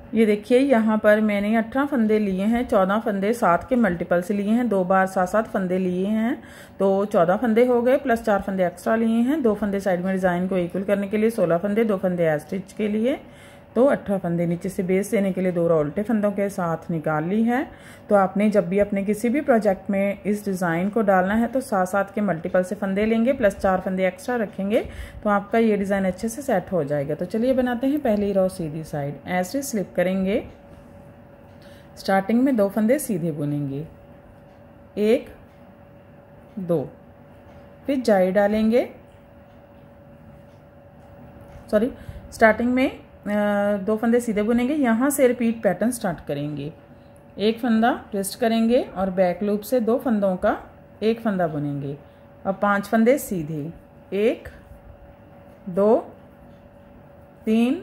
ये देखिए यहाँ पर मैंने 18 फंदे लिए हैं, 14 फंदे 7 के मल्टीपल से लिए हैं, 2 बार 7-7 फंदे लिए हैं, तो 14 फंदे हो गए, प्लस 4 फंदे एक्स्ट्रा लिए हैं, 2 फंदे साइड में डिज़ाइन को इक्वल करने के लिए, 16 फंदे, 2 फंदे स्टिच के लिए, तो 18 फंदे नीचे से बेस देने के लिए 2 रो उल्टे फंदों के साथ निकाल ली है। तो आपने जब भी अपने किसी भी प्रोजेक्ट में इस डिज़ाइन को डालना है तो 7-7 के मल्टीपल से फंदे लेंगे, प्लस 4 फंदे एक्स्ट्रा रखेंगे, तो आपका ये डिज़ाइन अच्छे से सेट हो जाएगा। तो चलिए बनाते हैं पहली रो सीधी साइड। ऐसे स्लिप करेंगे, स्टार्टिंग में 2 फंदे सीधे बुनेंगे, 1 2, फिर जाई डालेंगे, स्टार्टिंग में 2 फंदे सीधे बुनेंगे, यहाँ से रिपीट पैटर्न स्टार्ट करेंगे। 1 फंदा ट्विस्ट करेंगे और बैक लूप से 2 फंदों का 1 फंदा बुनेंगे। अब 5 फंदे सीधे, 1 2 3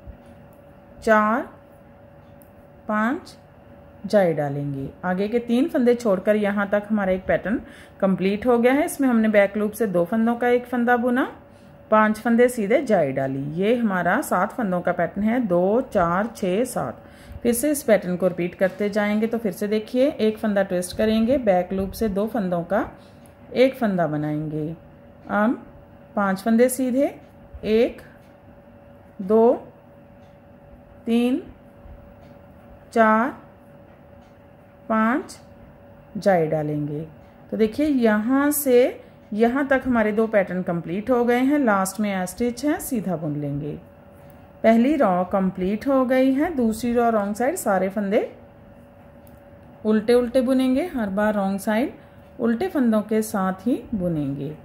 4 5, जाई डालेंगे। आगे के 3 फंदे छोड़कर यहाँ तक हमारा एक पैटर्न कंप्लीट हो गया है। इसमें हमने बैक लूप से 2 फंदों का 1 फंदा बुना, 5 फंदे सीधे जाई डाली। ये हमारा 7 फंदों का पैटर्न है, 2 4 6 7। फिर से इस पैटर्न को रिपीट करते जाएंगे। तो फिर से देखिए, 1 फंदा ट्विस्ट करेंगे, बैक लूप से 2 फंदों का 1 फंदा बनाएंगे। अब 5 फंदे सीधे, 1 2 3 4 5, जाई डालेंगे। तो देखिए यहाँ से यहाँ तक हमारे 2 पैटर्न कंप्लीट हो गए हैं। लास्ट में स्टिच है, सीधा बुन लेंगे। पहली रॉ कंप्लीट हो गई है। दूसरी रॉ रॉन्ग साइड सारे फंदे उल्टे उल्टे बुनेंगे, हर बार रॉन्ग साइड उल्टे फंदों के साथ ही बुनेंगे।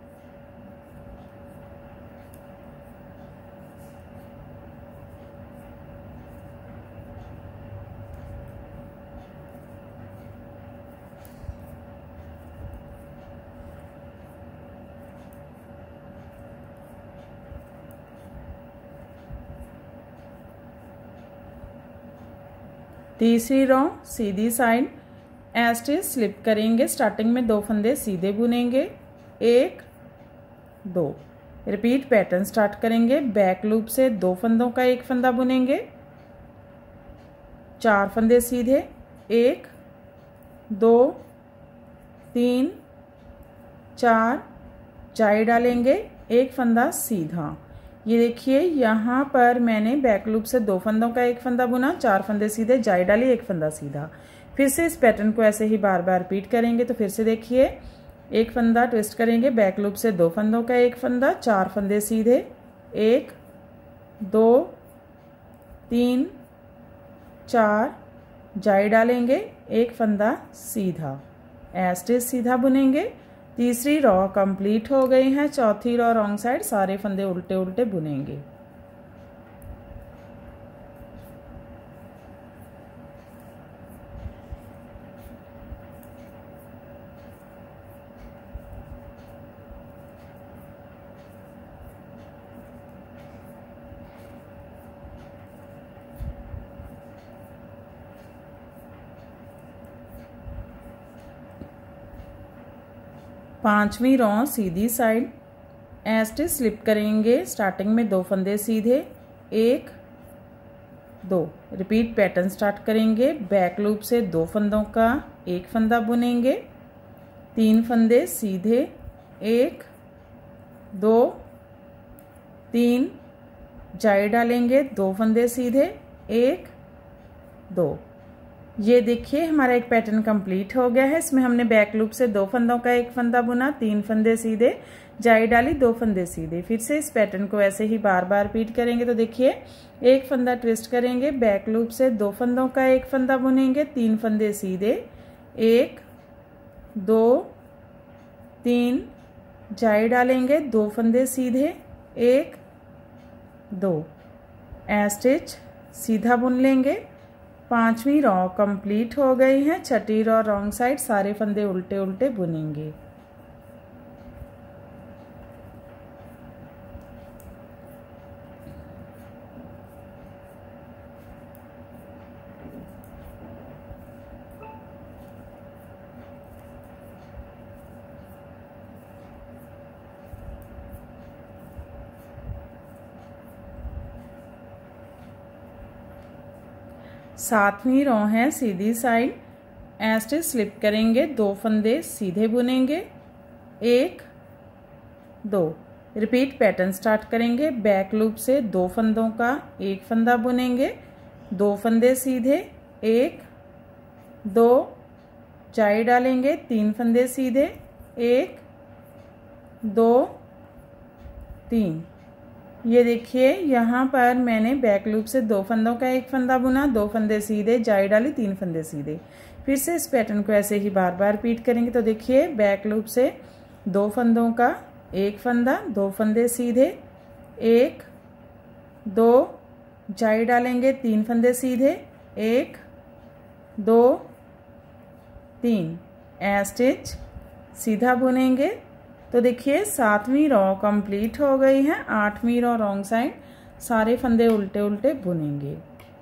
तीसरी रो सीधी साइड, स्टिच स्लिप करेंगे, स्टार्टिंग में 2 फंदे सीधे बुनेंगे, 1 2, रिपीट पैटर्न स्टार्ट करेंगे। बैक लूप से 2 फंदों का 1 फंदा बुनेंगे, 4 फंदे सीधे, 1 2 3 4, जाई डालेंगे, 1 फंदा सीधा। ये देखिए यहाँ पर मैंने बैक लूप से 2 फंदों का 1 फंदा बुना, 4 फंदे सीधे, जाई डाली, 1 फंदा सीधा। फिर से इस पैटर्न को ऐसे ही बार बार रिपीट करेंगे। तो फिर से देखिए, 1 फंदा ट्विस्ट करेंगे, बैक लूप से 2 फंदों का 1 फंदा, 4 फंदे सीधे, 1 2 3 4, जाई डालेंगे, 1 फंदा सीधा, स्टिच सीधा बुनेंगे। तीसरी रॉ कंप्लीट हो गई है। चौथी रॉ रॉन्ग साइड सारे फंदे उल्टे उल्टे बुनेंगे। पांचवी रो सीधी साइड, स्टिच स्लिप करेंगे, स्टार्टिंग में 2 फंदे सीधे, 1 2, रिपीट पैटर्न स्टार्ट करेंगे। बैक लूप से 2 फंदों का 1 फंदा बुनेंगे, 3 फंदे सीधे, 1 2 3, जाई डालेंगे, 2 फंदे सीधे, 1 2। ये देखिए हमारा एक पैटर्न कंप्लीट हो गया है। इसमें हमने बैक लूप से 2 फंदों का 1 फंदा बुना, 3 फंदे सीधे, जाई डाली, 2 फंदे सीधे। फिर से इस पैटर्न को ऐसे ही बार बार रिपीट करेंगे। तो देखिए, 1 फंदा ट्विस्ट करेंगे, बैक लूप से 2 फंदों का 1 फंदा बुनेंगे, 3 फंदे सीधे, 1 2 3, जाई डालेंगे, 2 फंदे सीधे, 1 2, स्टिच सीधा बुन लेंगे। पांचवी रॉ कंप्लीट हो गई है। छठी रॉ रॉन्ग साइड सारे फंदे उल्टे उल्टे बुनेंगे। 7वीं रो है सीधी साइड, ए स्टिच स्लिप करेंगे, 2 फंदे सीधे बुनेंगे, 1 2। रिपीट पैटर्न स्टार्ट करेंगे। बैक लूप से 2 फंदों का 1 फंदा बुनेंगे, 2 फंदे सीधे, 1 2 जाई डालेंगे, 3 फंदे सीधे, 1 2 3। ये देखिए यहाँ पर मैंने बैक लूप से 2 फंदों का 1 फंदा बुना, 2 फंदे सीधे, जाई डाली, 3 फंदे सीधे। फिर से इस पैटर्न को ऐसे ही बार बार रिपीट करेंगे। तो देखिए बैक लूप से 2 फंदों का 1 फंदा, 2 फंदे सीधे, 1 2 जाई डालेंगे, 3 फंदे सीधे, 1 2 3। ए स्टिच सीधा बुनेंगे। तो देखिए 7वीं रो कंप्लीट हो गई है। 8वीं रो रॉन्ग साइड, सारे फंदे उल्टे उल्टे बुनेंगे।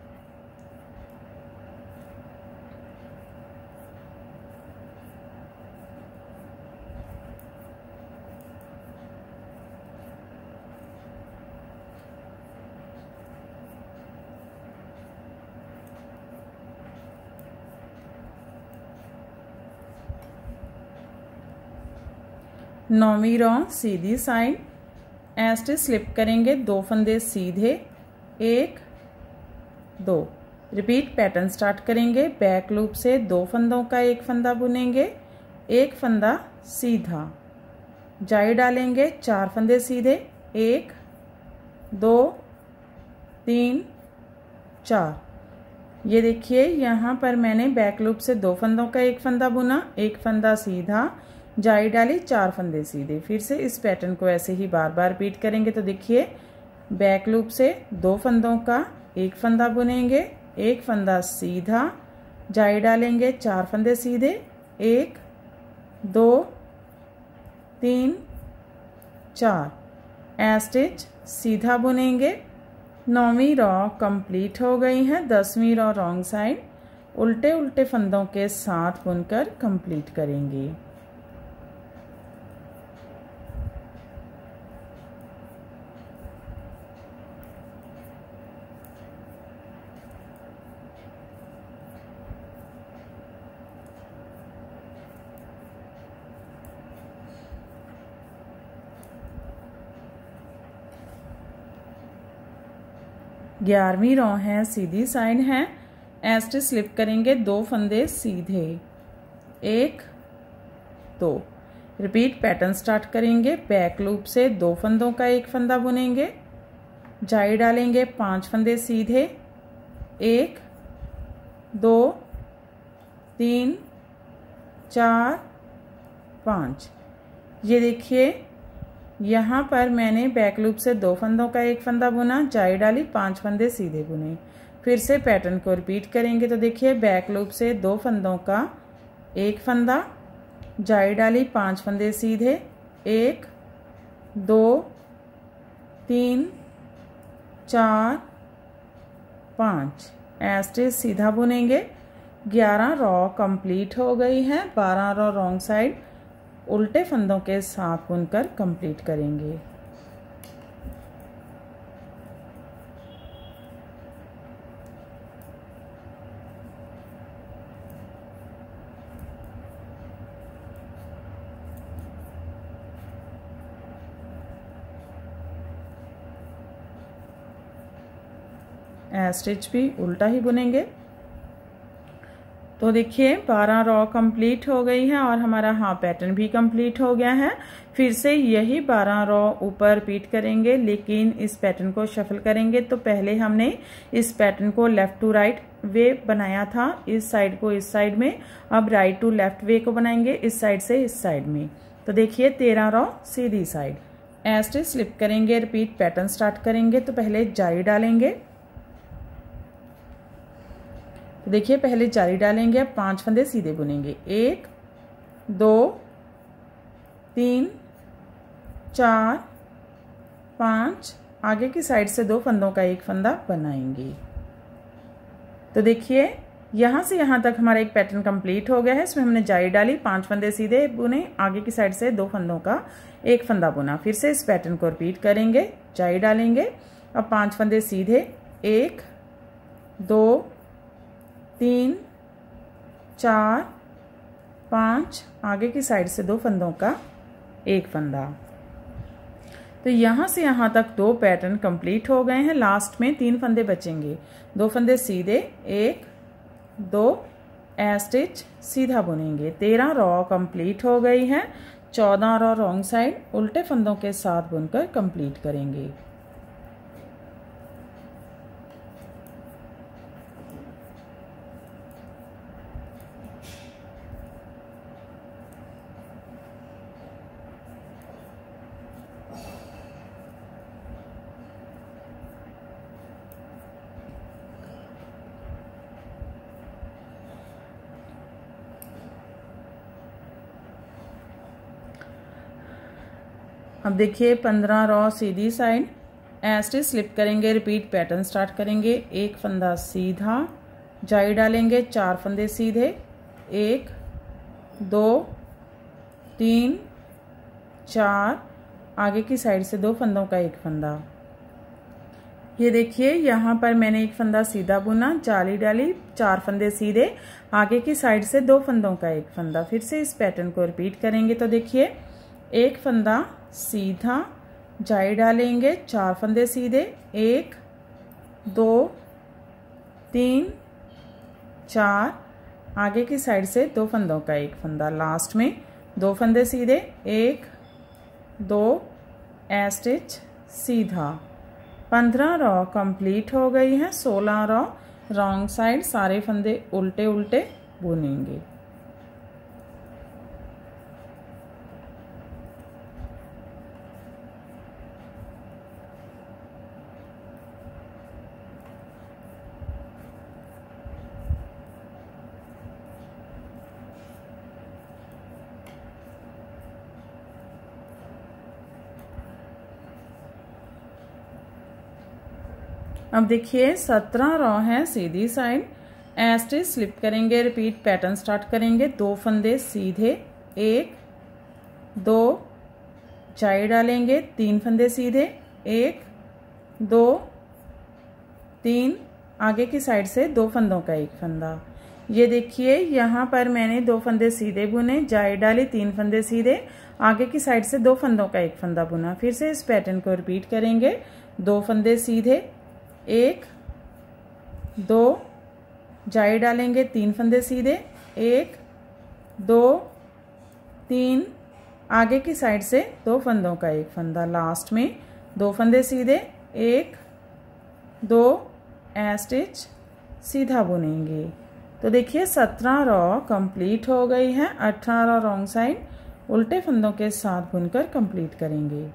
नौवीं रो सीधी साइड, ए स्टिच स्लिप करेंगे, 2 फंदे सीधे, 1 2। रिपीट पैटर्न स्टार्ट करेंगे। बैक लूप से 2 फंदों का 1 फंदा बुनेंगे, 1 फंदा सीधा, जाई डालेंगे, 4 फंदे सीधे, 1 2 3 4। ये देखिए यहाँ पर मैंने बैक लूप से 2 फंदों का 1 फंदा बुना, 1 फंदा सीधा, जाई डाली, 4 फंदे सीधे। फिर से इस पैटर्न को ऐसे ही बार बार रिपीट करेंगे। तो देखिए बैक लूप से 2 फंदों का 1 फंदा बुनेंगे, 1 फंदा सीधा, जाई डालेंगे, 4 फंदे सीधे, 1 2 3 4। ए स्टिच सीधा बुनेंगे। 9वीं रो कंप्लीट हो गई है। 10वीं रो रॉन्ग साइड, उल्टे उल्टे फंदों के साथ बुनकर कंप्लीट करेंगे। ग्यारहवीं रो है सीधी साइड है, ए स्टिच स्लिप करेंगे, 2 फंदे सीधे, 1 2। रिपीट पैटर्न स्टार्ट करेंगे। बैक लूप से 2 फंदों का 1 फंदा बुनेंगे, जाई डालेंगे, 5 फंदे सीधे, 1 2 3 4 5। ये देखिए यहाँ पर मैंने बैक लूप से 2 फंदों का 1 फंदा बुना, जाई डाली, 5 फंदे सीधे बुने। फिर से पैटर्न को रिपीट करेंगे। तो देखिए बैक लूप से 2 फंदों का 1 फंदा, जाई डाली, 5 फंदे सीधे, 1 2 3 4 5। ए स्टिच सीधा बुनेंगे। 11 रो कंप्लीट हो गई है। 12 रो रॉन्ग साइड, उल्टे फंदों के साथ बुनकर कंप्लीट करेंगे। स्टिच भी उल्टा ही बुनेंगे। तो देखिए 12 रो कंप्लीट हो गई है और हमारा हाफ पैटर्न भी कंप्लीट हो गया है। फिर से यही 12 रो ऊपर रिपीट करेंगे, लेकिन इस पैटर्न को शफल करेंगे। तो पहले हमने इस पैटर्न को लेफ्ट टू राइट वे बनाया था, इस साइड को इस साइड में। अब राइट टू लेफ्ट वे को बनाएंगे, इस साइड से इस साइड में। तो देखिए 13 रो सीधी साइड, ए स्टिच स्लिप करेंगे, रिपीट पैटर्न स्टार्ट करेंगे। तो पहले जारी डालेंगे। तो देखिए पहले जारी डालेंगे, अब 5 फंदे सीधे बुनेंगे, 1 2 3 4 5। आगे की साइड से 2 फंदों का 1 फंदा बनाएंगे। तो देखिए यहाँ से यहाँ तक हमारा एक पैटर्न कंप्लीट हो गया है। इसमें हमने जारी डाली, 5 फंदे सीधे बुने, आगे की साइड से 2 फंदों का 1 फंदा बुना। फिर से इस पैटर्न को रिपीट करेंगे, जारी डालेंगे, अब 5 फंदे सीधे, 1 2 3 4 5, आगे की साइड से 2 फंदों का एक फंदा। तो यहाँ से यहाँ तक 2 पैटर्न कंप्लीट हो गए हैं। लास्ट में 3 फंदे बचेंगे। 2 फंदे सीधे, 1 2 ए स्टिच सीधा बुनेंगे। 13 रॉ कंप्लीट हो गई हैं। 14 रॉ रॉन्ग साइड उल्टे फंदों के साथ बुनकर कंप्लीट करेंगे। अब देखिए 15 रॉ सीधी साइड ए स्टिच स्लिप करेंगे, रिपीट पैटर्न स्टार्ट करेंगे। एक फंदा सीधा, जाई डालेंगे, 4 फंदे सीधे, 1 2 3 4, आगे की साइड से 2 फंदों का एक फंदा। ये देखिए यहाँ पर मैंने एक फंदा सीधा बुना, जाली डाली, 4 फंदे सीधे, आगे की साइड से 2 फंदों का एक फंदा। फिर से इस पैटर्न को रिपीट करेंगे। तो देखिए एक फंदा सीधा, जाई डालेंगे, 4 फंदे सीधे, 1 2 3 4, आगे की साइड से 2 फंदों का एक फंदा। लास्ट में 2 फंदे सीधे, 1 2 ए स्टिच सीधा। 15 रॉ कंप्लीट हो गई हैं। 16 रॉ रॉन्ग साइड सारे फंदे उल्टे उल्टे बुनेंगे। अब देखिए 17 रॉ है सीधी साइड, ए स्टिच स्लिप करेंगे, रिपीट पैटर्न स्टार्ट करेंगे। 2 फंदे सीधे, 1 2, जाई डालेंगे, 3 फंदे सीधे, 1 2 3, आगे की साइड से 2 फंदों का एक फंदा। ये देखिए यहाँ पर मैंने 2 फंदे सीधे बुने, जाई डाली, 3 फंदे सीधे, आगे की साइड से 2 फंदों का एक फंदा बुना। फिर से इस पैटर्न को रिपीट करेंगे। 2 फंदे सीधे, 1 2, जाई डालेंगे, 3 फंदे सीधे, 1 2 3, आगे की साइड से 2 फंदों का एक फंदा। लास्ट में 2 फंदे सीधे, 1 2 ए स्टिच सीधा बुनेंगे। तो देखिए 17 रॉ कंप्लीट हो गई है। 18 रॉ रॉन्ग साइड उल्टे फंदों के साथ बुनकर कंप्लीट करेंगे।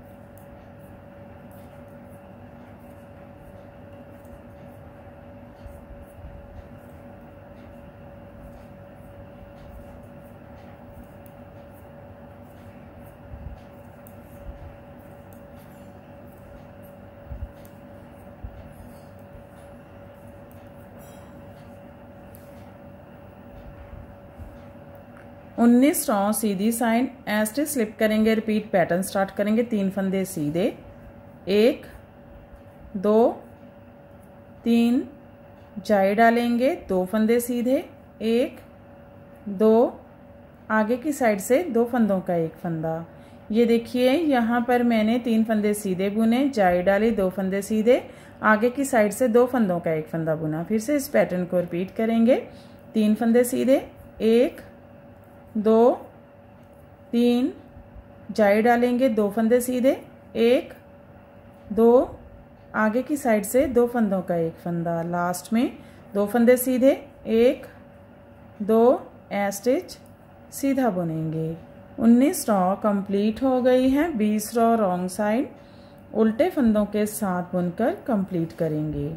उन्नीस रॉ सीधी साइड, ए स्टिच स्लिप करेंगे, रिपीट पैटर्न स्टार्ट करेंगे। 3 फंदे सीधे, 1 2 3, जाई डालेंगे, 2 फंदे सीधे, 1 2, आगे की साइड से 2 फंदों का एक फंदा। ये देखिए यहाँ पर मैंने 3 फंदे सीधे बुने, जाई डाली, 2 फंदे सीधे, आगे की साइड से 2 फंदों का एक फंदा बुना। फिर से इस पैटर्न को रिपीट करेंगे। 3 फंदे सीधे, 1 2 3, जाई डालेंगे, 2 फंदे सीधे, 1 2, आगे की साइड से 2 फंदों का एक फंदा। लास्ट में 2 फंदे सीधे, 1 2 ए स्टिच सीधा बुनेंगे। 19 रॉ कंप्लीट हो गई है। 20 रॉ रॉन्ग साइड उल्टे फंदों के साथ बुनकर कंप्लीट करेंगे।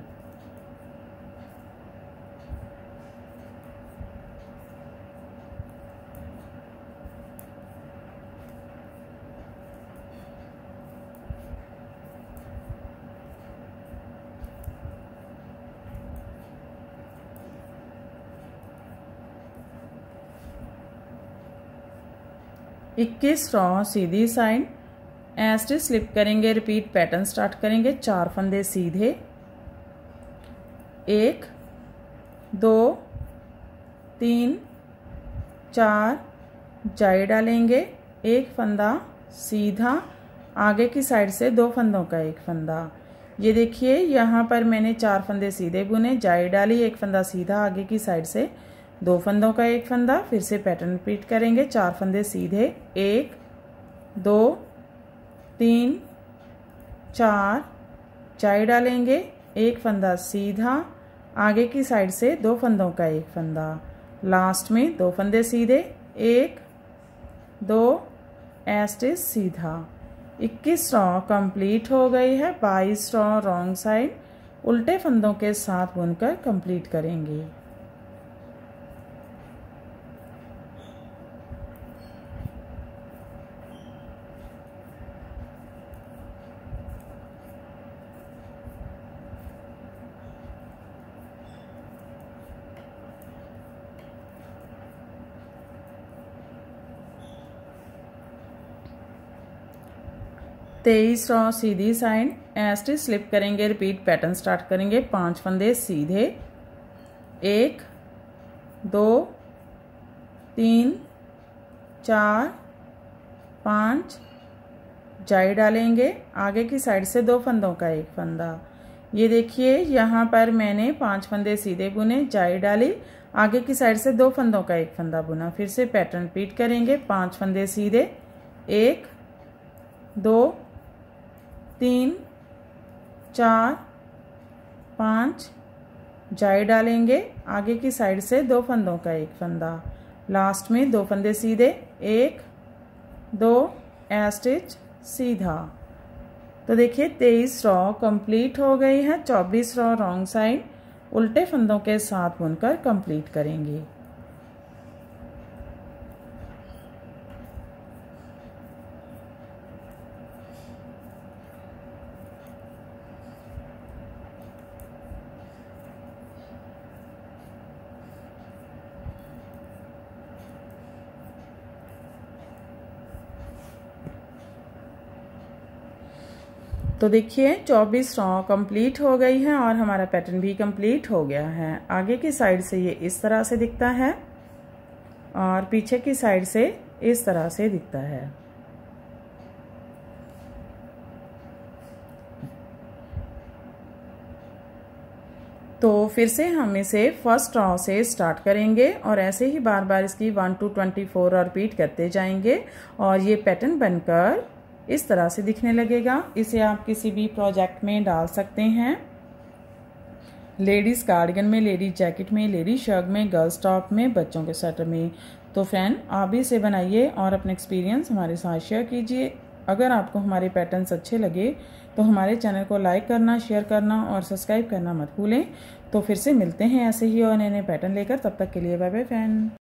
इक्कीस रॉ सीधी साइड, ए स्टिच स्लिप करेंगे, रिपीट पैटर्न स्टार्ट करेंगे। 4 फंदे सीधे, 1 2 3 4 जाई डालेंगे, एक फंदा सीधा, आगे की साइड से 2 फंदों का एक फंदा। ये देखिए यहाँ पर मैंने 4 फंदे सीधे बुने, जाई डाली, एक फंदा सीधा, आगे की साइड से 2 फंदों का एक फंदा। फिर से पैटर्न रिपीट करेंगे, 4 फंदे सीधे, 1 2 3 4 जाई डालेंगे, एक फंदा सीधा, आगे की साइड से 2 फंदों का एक फंदा। लास्ट में 2 फंदे सीधे, 1 2 स्टिच सीधा। 21 रॉ कंप्लीट हो गई है। 22 रॉ रॉन्ग साइड उल्टे फंदों के साथ बुनकर कंप्लीट करेंगे। तेईस रॉ सीधी साइड स्टिच स्लिप करेंगे, रिपीट पैटर्न स्टार्ट करेंगे। 5 फंदे सीधे, 1 2 3 4 5 जाई डालेंगे, आगे की साइड से 2 फंदों का एक फंदा। ये देखिए यहाँ पर मैंने 5 फंदे सीधे बुने, जाई डाली, आगे की साइड से 2 फंदों का एक फंदा बुना। फिर से पैटर्न रिपीट करेंगे। 5 फंदे सीधे, 1 2 3 4 5 जाई डालेंगे, आगे की साइड से 2 फंदों का एक फंदा। लास्ट में 2 फंदे सीधे, 1 2 स्टिच सीधा। तो देखिए 23 रॉ कंप्लीट हो गई है। 24 रॉ रॉन्ग साइड उल्टे फंदों के साथ बुनकर कंप्लीट करेंगे। तो देखिए 24 रॉ कंप्लीट हो गई है और हमारा पैटर्न भी कंप्लीट हो गया है। आगे की साइड से ये इस तरह से दिखता है और पीछे की साइड से इस तरह से दिखता है। तो फिर से हम इसे फर्स्ट रॉ से स्टार्ट करेंगे और ऐसे ही बार बार इसकी 1 to 24 रिपीट करते जाएंगे और ये पैटर्न बनकर इस तरह से दिखने लगेगा। इसे आप किसी भी प्रोजेक्ट में डाल सकते हैं, लेडीज़ कार्डिगन में, लेडीज जैकेट में, लेडीज शर्ट में, गर्ल्स टॉप में, बच्चों के स्वेटर में। तो फ्रेंड आप भी इसे बनाइए और अपने एक्सपीरियंस हमारे साथ शेयर कीजिए। अगर आपको हमारे पैटर्न्स अच्छे लगे तो हमारे चैनल को लाइक करना, शेयर करना और सब्सक्राइब करना मत भूलें। तो फिर से मिलते हैं ऐसे ही और नए नए पैटर्न लेकर। तब तक के लिए बाय बाय फ्रेंड।